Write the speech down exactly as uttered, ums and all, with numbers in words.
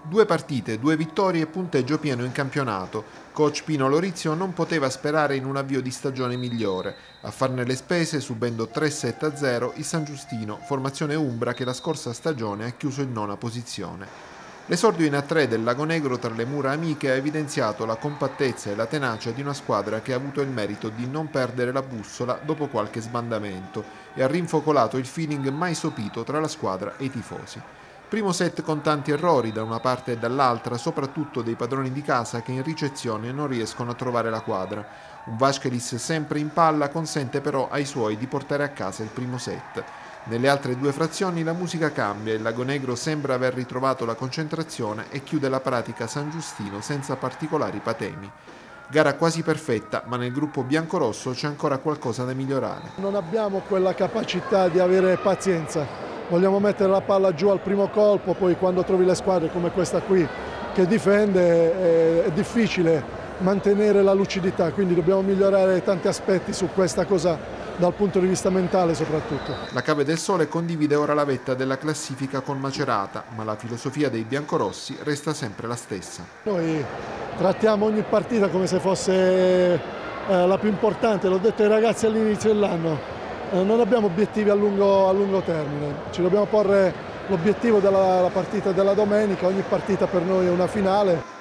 Due partite, due vittorie e punteggio pieno in campionato. Coach Pino Lorizio non poteva sperare in un avvio di stagione migliore. A farne le spese, subendo tre sette a zero, il San Giustino, formazione umbra che la scorsa stagione ha chiuso in nona posizione. L'esordio in A tre del Lagonegro tra le mura amiche ha evidenziato la compattezza e la tenacia di una squadra che ha avuto il merito di non perdere la bussola dopo qualche sbandamento e ha rinfocolato il feeling mai sopito tra la squadra e i tifosi. Primo set con tanti errori da una parte e dall'altra, soprattutto dei padroni di casa che in ricezione non riescono a trovare la quadra. Un Vaškelis sempre in palla consente però ai suoi di portare a casa il primo set. Nelle altre due frazioni la musica cambia, il Lagonegro sembra aver ritrovato la concentrazione e chiude la pratica San Giustino senza particolari patemi. Gara quasi perfetta, ma nel gruppo biancorosso c'è ancora qualcosa da migliorare. Non abbiamo quella capacità di avere pazienza. Vogliamo mettere la palla giù al primo colpo, poi quando trovi le squadre come questa qui che difende è difficile mantenere la lucidità, quindi dobbiamo migliorare tanti aspetti su questa cosa dal punto di vista mentale soprattutto. La Cave del Sole condivide ora la vetta della classifica con Macerata, ma la filosofia dei biancorossi resta sempre la stessa. Noi trattiamo ogni partita come se fosse eh, la più importante, l'ho detto ai ragazzi all'inizio dell'anno. Non abbiamo obiettivi a lungo, a lungo termine, ci dobbiamo porre l'obiettivo della partita della domenica, ogni partita per noi è una finale.